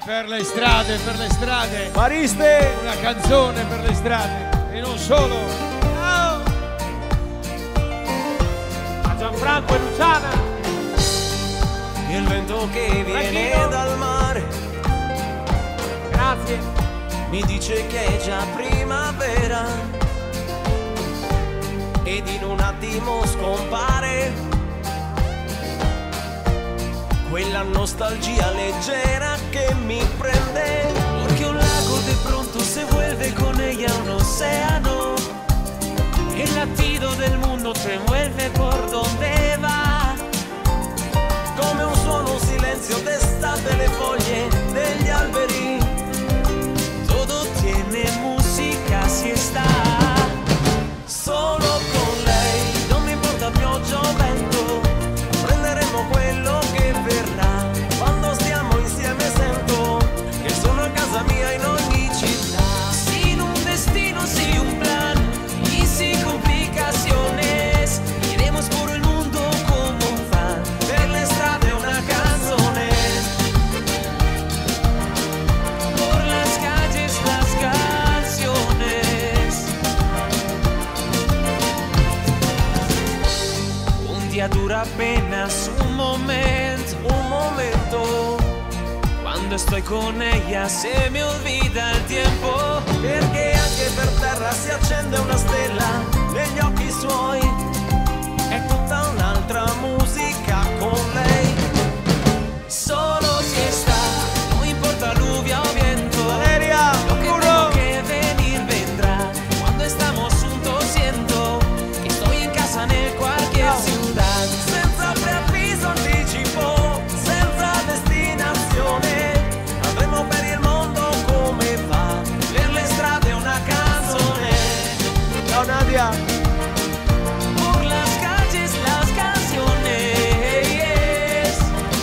Per le strade. Mariste! Una canzone per le strade. E non solo. Oh. A Gianfranco e Luciana. Il vento che viene Franchino. dal mare Grazie. mi dice che è già primavera ed in un attimo scompare quella nostalgia leggera que me prende. Porque un lago de pronto se vuelve con ella un océano. El latido del mundo se mueve por donde va. Come un suono, un silenzio d'estate, le foglie degli alberi. Todo tiene música si está solo con lei. Non mi importa pioggia o vento, prenderemo quello che verrà. Quando stiamo insieme sento che sono a casa mia in ogni città. Sin un destino, sin un plan y sin complicaciones, iremos por el mundo como un fan. Per le strade una canzone, por las calles las canciones. Un día dura apenas un momento. Quando estoy con ella se mi olvida il tempo. Perché anche per terra si accende una stella negli occhi suoi. È tutta un'altra musica con lei. Solo si está, no importa lluvia o viento. Valeria, Lo que uno. tengo que venir vendrá. Cuando estamos juntos siento que estoy en casa en cualquier ciudad. Senza preavviso, anticipo, senza destinazione. Andremo per il mondo come va. Per le strade una canzone. Ciao Nadia. Por las calles las canciones.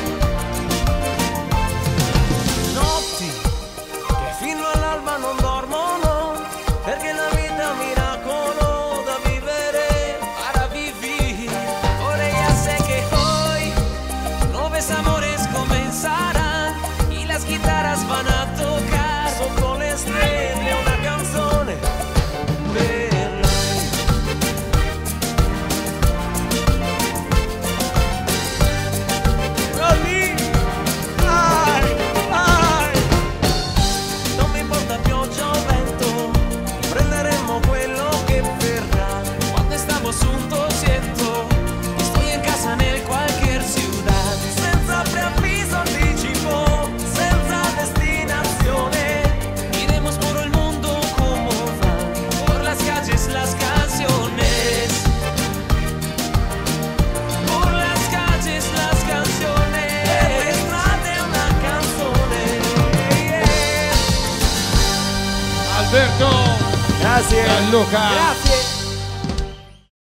Notti che fino all'alba non dormono, perché la vita è un miracolo da vivere para vivir. Ora ya sé que hoy nuevos amores comenzarán y las guitarras van a tocar sotto le stelle una canzone per lei. Pronti? Vai! Vai! Non mi importa pioggia o vento, prenderemo quello che verrà. Cuando estamos juntos siento que estoy en casa en cualquier ciudad. Senza preavviso, anticipo, senza destinazione. Iremos por el mundo como va, por las calles las canciones. Por las calles las canciones. Per le strade una canzone. Alberto Grazie. Gianluca. Grazie.